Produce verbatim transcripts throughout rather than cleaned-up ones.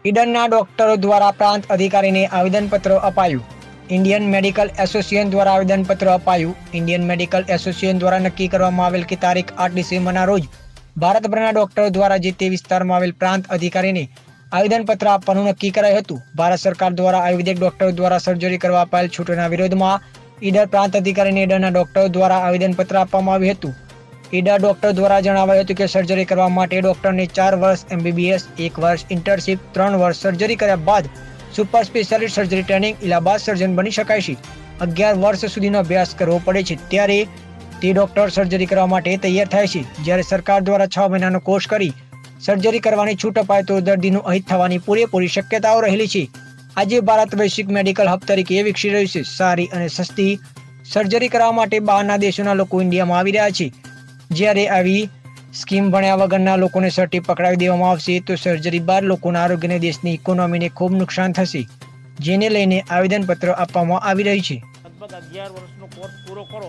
ઈડરના ડોક્ટરો દ્વારા પ્રાંત અધિકારીને આવેદનપત્ર અપાયું। ઇન્ડિયન મેડિકલ એસોસિએશન દ્વારા આવેદનપત્ર અપાયું। ઇન્ડિયન મેડિકલ એસોસિએશન દ્વારા નક્કી કરવામાં આવેલ કે તારીખ આઠ ડિસેમ્બરના રોજ ભારતભરના ડોક્ટરો દ્વારા જે તે વિસ્તારમાં આવેલ પ્રાંત અધિકારીને આવેદનપત્ર આપવાનું નક્કી કરાયું હતું। ભારત સરકાર દ્વારા આયુર્વેદિક ડોક્ટરો દ્વારા સર્જરી કરવા અપાયેલ છૂટના વિરોધમાં ઈડર પ્રાંત અધિકારીને ઈડરના ડોક્ટરો દ્વારા આવેદનપત્ર આપવામાં આવ્યું હતું। ઈડર ડોક્ટર દ્વારા જણાવાયું હતું કે સર્જરી કરવા માટે ડોક્ટરને ચાર વર્ષ એમબીબીએસ, એક વર્ષ ઇન્ટર્નશીપ, ત્રણ વર્ષ સર્જરી કર્યા બાદ super specialist surgery training, Allahabad surgeon બની શકાય છે। અગિયાર વર્ષ સુધીનો અભ્યાસ કરવો પડે છે, ત્યારે તે ડોક્ટર સર્જરી કરવા માટે તૈયાર થાય છે। જ્યારે સરકાર દ્વારા છ મહિનાનો કોર્સ કરી સર્જરી કરવાની છૂટ અપાય તો દર્દીનું અહિત થવાની પૂરેપૂરી શક્યતાઓ રહેલી છે। આજે ભારત વૈશ્વિક મેડિકલ હબ તરીકે વિકસી રહ્યું છે। સારી અને સસ્તી સર્જરી કરવા માટે બહારના દેશોના લોકો ઇન્ડિયામાં આવી રહ્યા છે। જ્યારે આવી સ્કીમ ભણ્યા વગરના લોકોને સર્ટી પકડાવી દેવામાં આવશે તો સર્જરી બાદ લોકોના આરોગ્યને, દેશની ઇકોનોમીને ખૂબ નુકસાન થશે, જેને લઈને આવેદનપત્ર આપવામાં આવી રહ્યું છે। લગભગ અગિયાર વર્ષનો કોર્સ પૂરો કરો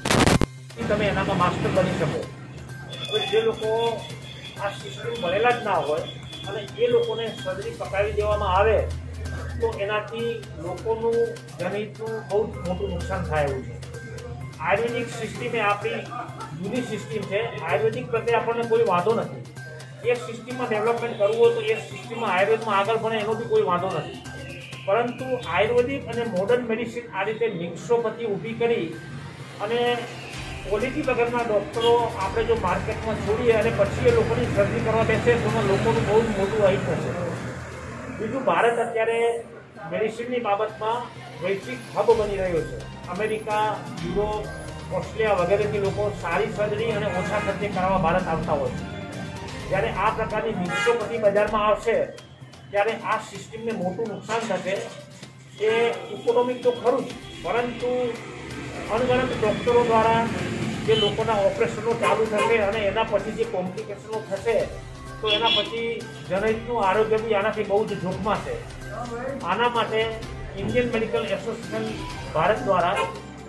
તમે એનામાં માસ્ટર બની શકો। તો જે લોકો આ સિસ્ટમ ભણેલા જ ના હોય અને એ લોકોને સર્જરી પકડાવી દેવામાં આવે તો એનાથી લોકોનું જનહિતનું બહુ જ મોટું નુકસાન થાય એવું છે। આયુર્વેદિક સિસ્ટમ એ આપણી જૂની સિસ્ટમ છે। આયુર્વેદિક પ્રત્યે આપણને કોઈ વાંધો નથી। એ સિસ્ટમમાં ડેવલપમેન્ટ કરવું હોય તો એ સિસ્ટમમાં આયુર્વેદમાં આગળ ભણે એનો બી કોઈ વાંધો નથી, પરંતુ આયુર્વેદિક અને મોડર્ન મેડિસિન આ રીતે મિક્સોપતિ ઊભી કરી અને ક્વોલિટી વગરના ડૉક્ટરો આપણે જો માર્કેટમાં છોડીએ અને પછી એ લોકોની સર્જરી કરવા બેસે તો એમાં લોકોનું બહુ જ મોટું અહિત થશે। બીજું, ભારત અત્યારે મેડિસિનની બાબતમાં વૈશ્વિક હબ બની રહ્યો છે। અમેરિકા, યુરોપ, ઓસ્ટ્રેલિયા વગેરેથી લોકો સારી સર્જરી અને ઓછા ખર્ચે કરાવવા ભારત આવતા હોય છે। જ્યારે આ પ્રકારની મિક્સોપતિ બજારમાં આવશે ત્યારે આ સિસ્ટમને મોટું નુકસાન થશે। એ ઇકોનોમિક તો ખરું જ, પરંતુ અણગણત ડૉક્ટરો દ્વારા જે લોકોના ઓપરેશનો ચાલુ થશે અને એના પછી જે કોમ્પ્લિકેશનો થશે તો એના પછી જનહિતનું આરોગ્ય બી આનાથી બહુ જ જોખમાશે। આના માટે ઇન્ડિયન મેડિકલ એસોસિએશન ભારત દ્વારા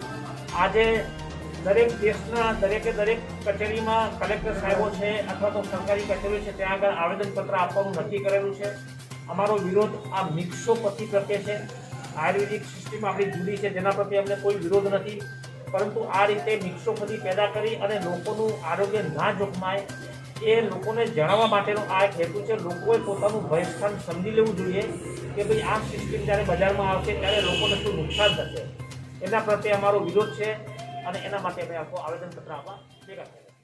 આજે દરેક દેશના દરેકે દરેક કચેરીમાં કલેક્ટર સાહેબો છે અથવા તો સરકારી કચેરીઓ છે ત્યાં આગળ આવેદનપત્ર આપવાનું નક્કી કરેલું છે। અમારો વિરોધ આ મિક્સોપતિ પ્રત્યે છે। આયુર્વેદિક સિસ્ટમ આપણી જુદી છે, જેના પ્રત્યે અમને કોઈ વિરોધ નથી, પરંતુ આ રીતે મિક્સોપતિ પેદા કરી અને લોકોનું આરોગ્ય ના જોખમાય એ લોકોને જણાવવા માટેનો આ એક હેતુ છે। લોકોએ પોતાનું ભયસ્થાન સમજી લેવું જોઈએ કે ભાઈ આ સિસ્ટમ જ્યારે બજારમાં આવશે ત્યારે લોકોને શું નુકસાન થશે, એના પ્રત્યે અમારો વિરોધ છે અને એના માટે અમે આખો આવેદનપત્ર આપવા ભેગા થયા।